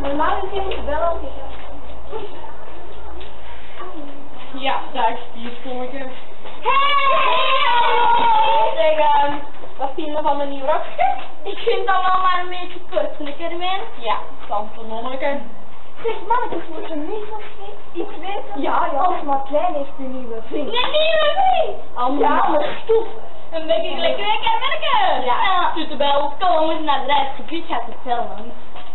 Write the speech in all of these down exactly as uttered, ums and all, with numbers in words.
Normaal is hij wel al Ja, daar is die sponnetje. Hey! Zeg, um, wat vind je van mijn nieuwe rokje? Ik vind dat wel maar een beetje kort, lekker man. Ja, stampennonneke. Zeg mannetjes, moet je niet nog iets weten? Ja, ja, als maar klein heeft een nieuwe vriend. Een nieuwe vriend? Allemaal. Ja, maar stof. Een beetje lekker lekker werken. Ja, ja. tuttenbel. Kom, we moeten naar het rijdsgebied gaan vertellen.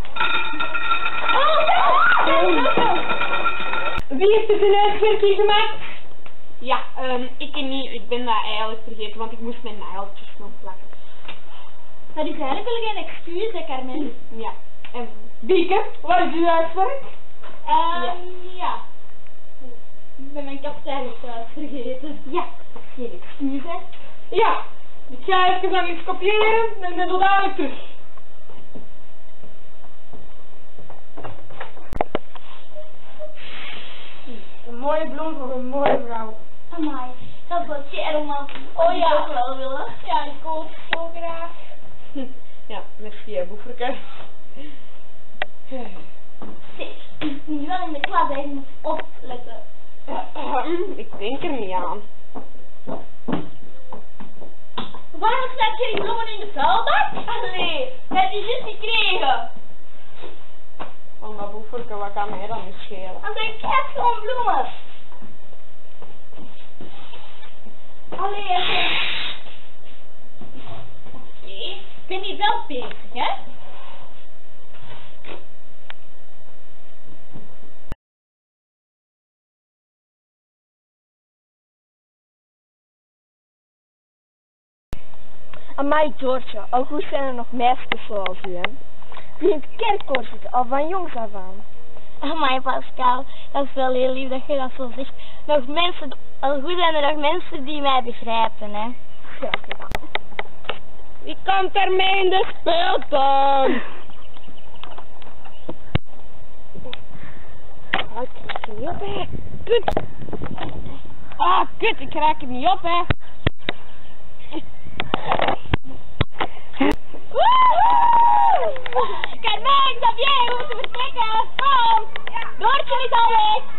Wie heeft het een uitwerking gemaakt? Ja, um, ik niet. Ik ben dat eigenlijk vergeten, want ik moest mijn nageltjes nog plakken. Dat is eigenlijk wel geen excuus, hè, Carmen? Ja. En Bieke, waar is uw huiswerk? Ehm, ja. ja. Ik ben mijn kapitein thuis vergeten. Ja, dat is geen excuus, hè. Ja, ik ga even aan iets kopiëren en ben zo dadelijk terug. Een mooie bloem voor een mooie vrouw. Amai, dat wordt je romantisch. Oh ja. Ik ook wel willen. Ja, ik ook zo graag. Ja, merci hè, boeferke. Zeg, ik moet wel in de klas, hè. Je moet opletten. Ik denk er niet aan. Waarom staat je die bloemen in de vuilbak? Allee, heb je juist gekregen. Oh, maar boeferke, wat kan mij dan niet schelen? Dan denk ik echt gewoon bloemen. Allee, oké. Oké, ik ben hier wel bezig, hè? Amai George, al goed zijn er nog meisjes zoals u, hè? Die in het kerkkoor zitten, al van jongs af aan. Amai Pascal, dat is wel heel lief dat je dat zo zegt. Nog mensen, al goed zijn er nog mensen die mij begrijpen, hè? Wie komt er mee in de speeltuin? Ah, ik krijg het niet op, hè. Kut. Ah, kut, ik krijg het niet op, hè. Carmen, Xavier, we moeten vertrekken. Kom! Doortje is al weg.